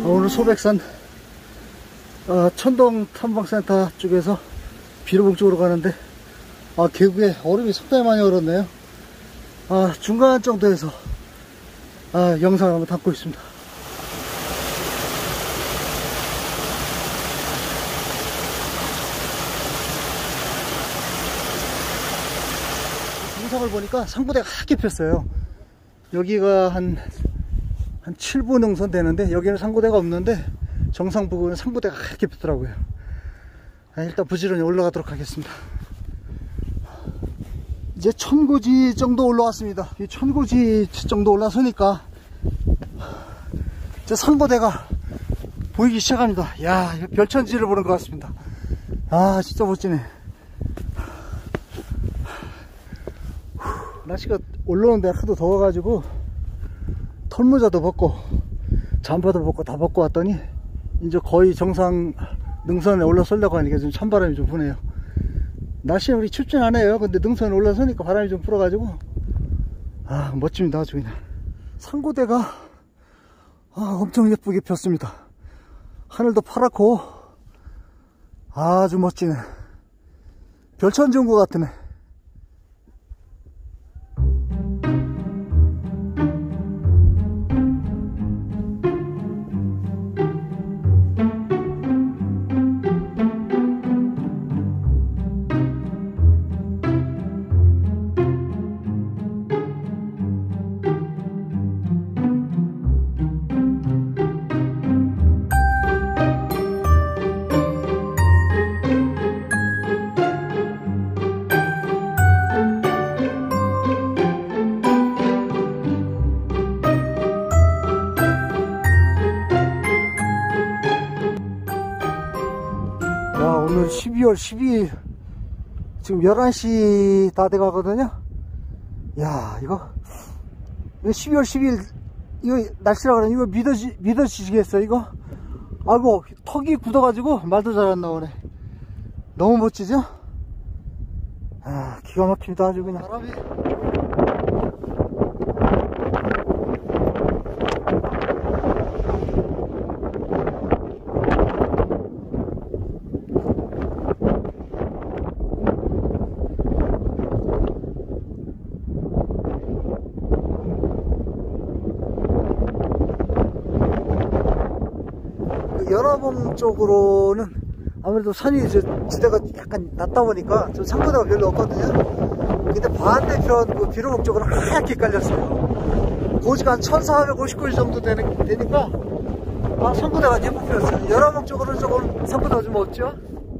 오늘 소백산 천동 탐방센터 쪽에서 비로봉 쪽으로 가는데 계곡에 얼음이 상당히 많이 얼었네요. 중간 정도에서 영상을 한번 담고 있습니다. 영상을 보니까 상부대가 하얗게 폈어요. 여기가 한 7분 능선 되는데 여기는 상부대가 없는데 정상 부근은 상부대가 하얗게 폈더라고요. 일단 부지런히 올라가도록 하겠습니다. 이제 천고지 정도 올라왔습니다. 이 천고지 정도 올라서니까 이제 상부대가 보이기 시작합니다. 야, 별천지를 보는 것 같습니다. 진짜 멋지네. 날씨가 올라오는데 하도 더워가지고 털모자도 벗고 잠바도 벗고 다 벗고 왔더니 이제 거의 정상 능선에 올라서려고 하니까 좀 찬바람이 좀 부네요. 날씨는 우리 춥진 않아요. 근데 능선에 올라서니까 바람이 좀 불어가지고 멋집니다. 아주 그냥 상고대가 엄청 예쁘게 폈습니다. 하늘도 파랗고 아주 멋지네. 별천지 온 것 같으네. 오늘 12월 12일 지금 11시 다 돼가거든요. 야, 이거 12월 12일 이거 날씨라 그러니 이거 믿어지시겠어요 이거? 아이고, 턱이 굳어가지고 말도 잘 안 나오네. 너무 멋지죠? 기가 막힙니다. 아주 그냥 바람이 연화봉 쪽으로는 아무래도 산이 지대가 약간 낮다 보니까 좀 상부대가 별로 없거든요. 근데 반대편 그 비로봉 쪽으로 하얗게 깔렸어요. 고지가 한 1459일 정도 되니까 상부대가 예쁘게 폈어요. 연화봉 쪽으로는 조금 상부대가 좀 없죠.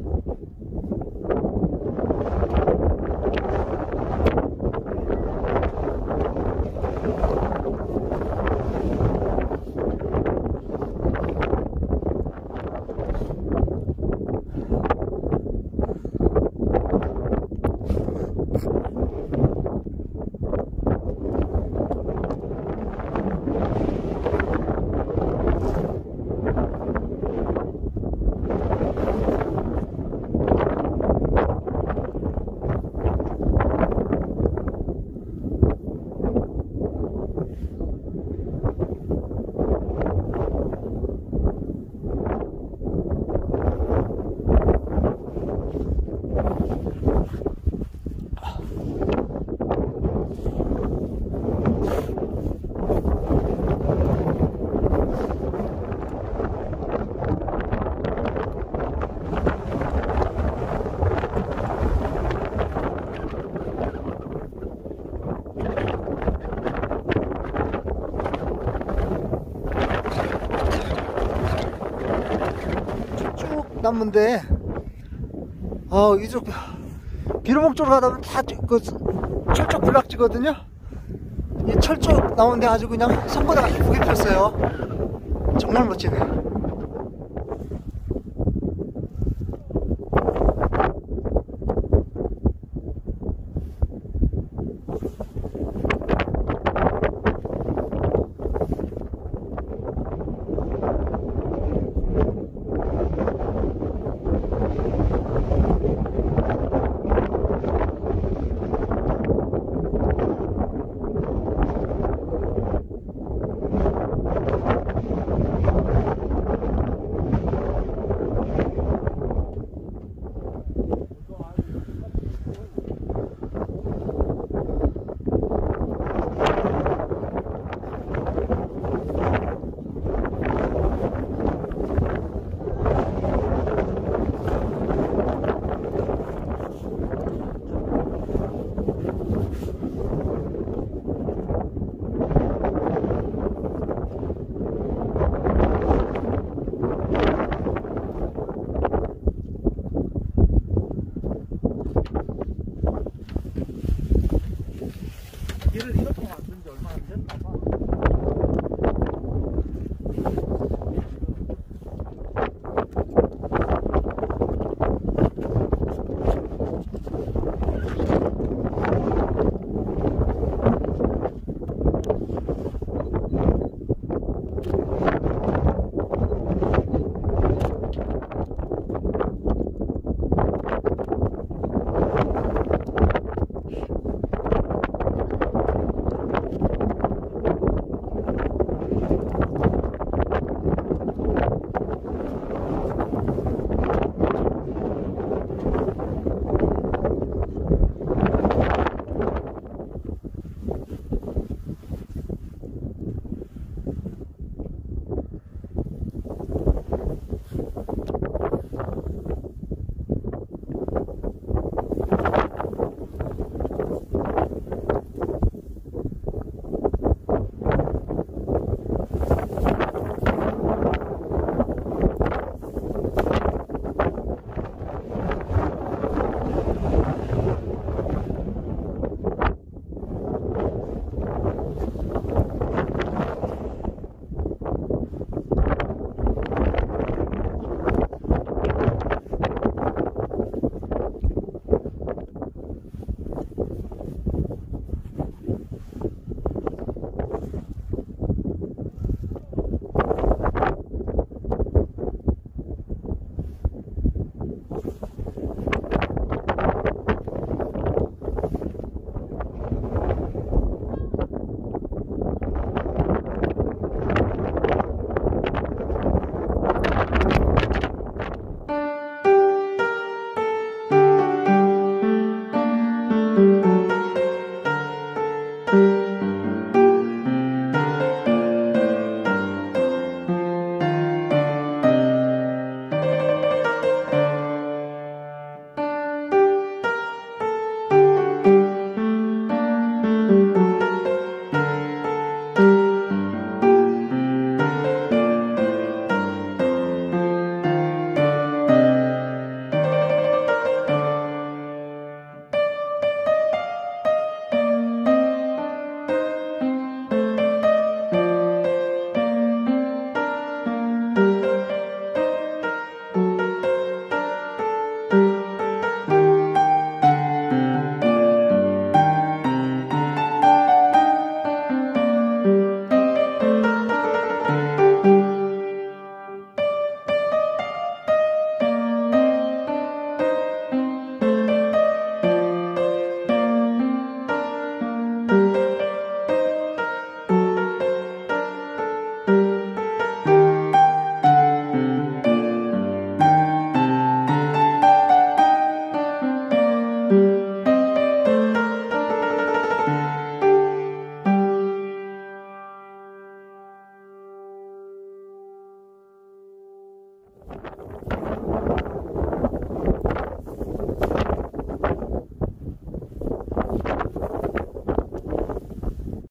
남문데 이쪽 비로봉 쪽으로 가다 보면 다 철쪽 군락지거든요. 이 철쪽 나오는데 아주 그냥 상고대가 예쁘게 폈어요. 정말 멋지네.